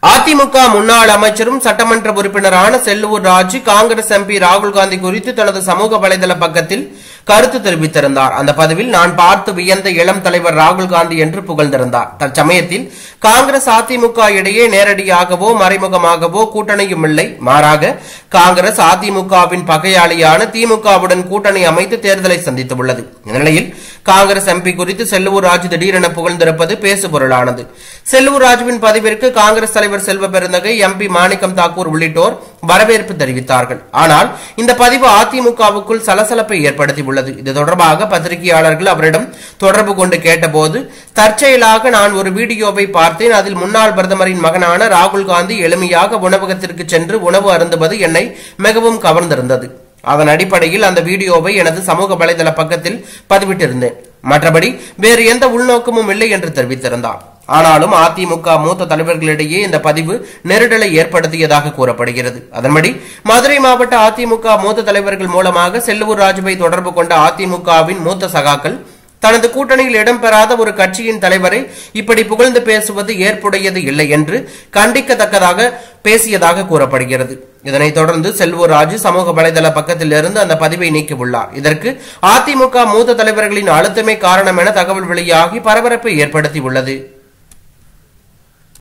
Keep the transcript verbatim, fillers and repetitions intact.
அதிமுக முன்னாள் அமைச்சரும் சட்டமன்ற உறுப்பினரான செல்லூர் ராஜு காங்கிரஸ் எம்பி ராகுல் காந்தி குறித்து தனது சமூக வலைதள பக்கத்தில் கருத்து தெரிவித்திருந்தார். அந்த பதிவில் நான் பார்த்து வியந்த இளம் தலைவர் ராகுல் காந்தி என்று புகழ்ந்திருந்தார். தற்சமயத்தில் காங்கிரஸ் அதிமுக இடையே நேரடியாகவோ மறைமுகமாகவோ கூட்டணியும் இல்லை. மாறாக காங்கிரஸ் அதிமுகவின் பகையாளியான திமுகவுடன் கூட்டணி அமைத்து தேர்தலை சந்தித்துள்ளது. இந்நிலையில் காங்கிரஸ் எம்பி குறித்து செல்லூர் ராஜு திடீரென புகழ்ந்திருப்பது பேசுபொருளானது. செல்லூர் ராஜுவின் பதிவிற்கு காங்கிரஸ் தலைவர் செல்வ பெருந்தகை, எம்பி மாணிக்கம் தாக்கூர் உள்ளிட்டோர் வரவேற்பு தெரிவித்தார்கள். ஆனால் இந்த பதிவு அதிமுகவுக்குள் சலசலப்பை ஏற்படுத்தியுள்ளது. இது தொடர்பாக பத்திரிகையாளர்கள் அவரிடம் தொடர்பு கொண்டு கேட்டபோது, தற்செயலாக நான் ஒரு வீடியோவை பார்த்தேன். அதில் முன்னாள் பிரதமரின் மகனான ராகுல் காந்தி எளிமையாக உணவகத்திற்கு சென்று உணவு அருந்துவது என்னை மிகவும் கவர்ந்திருந்தது. அதன் அடிப்படையில் அந்த வீடியோவை எனது சமூக வலைதள பக்கத்தில் பதிவிட்டிருந்தேன். மற்றபடி வேறு எந்த உள்நோக்கமும் இல்லை என்று தெரிவித்திருந்தார். ஆனாலும் அதிமுக மூத்த தலைவர்களிடையே இந்த பதிவு நெருடலை ஏற்படுத்தியதாக கூறப்படுகிறது. அதன்படி மதுரை மாவட்ட அதிமுக மூத்த தலைவர்கள் மூலமாக செல்லூர் ராஜுவை தொடர்பு கொண்ட அதிமுகவின் மூத்த சகாக்கள் தனது கூட்டணியில் இடம்பெறாத ஒரு கட்சியின் தலைவரை இப்படி புகழ்ந்து பேசுவது ஏற்புடையது இல்லை என்று கண்டிக்கத்தக்கதாக பேசியதாக கூறப்படுகிறது. இதனைத் தொடர்ந்து செல்லூர் ராஜு சமூக வலைதள பக்கத்தில் இருந்து அந்த பதிவை நீக்கியுள்ளார். இதற்கு அதிமுக மூத்த தலைவர்களின் அழுத்தமே காரணம் என தகவல் வெளியாகி பரபரப்பை ஏற்படுத்தியுள்ளது.